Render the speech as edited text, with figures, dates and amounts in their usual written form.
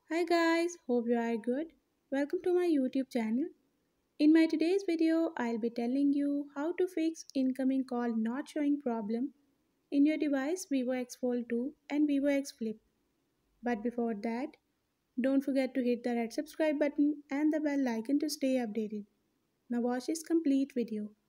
Hi guys, hope you are good. Welcome to my YouTube channel. In my today's video, I'll be telling you how to fix incoming call not showing problem in your device Vivo X Fold 2 and Vivo X Flip. But before that, don't forget to hit the red subscribe button and the bell icon to stay updated. Now watch this complete video.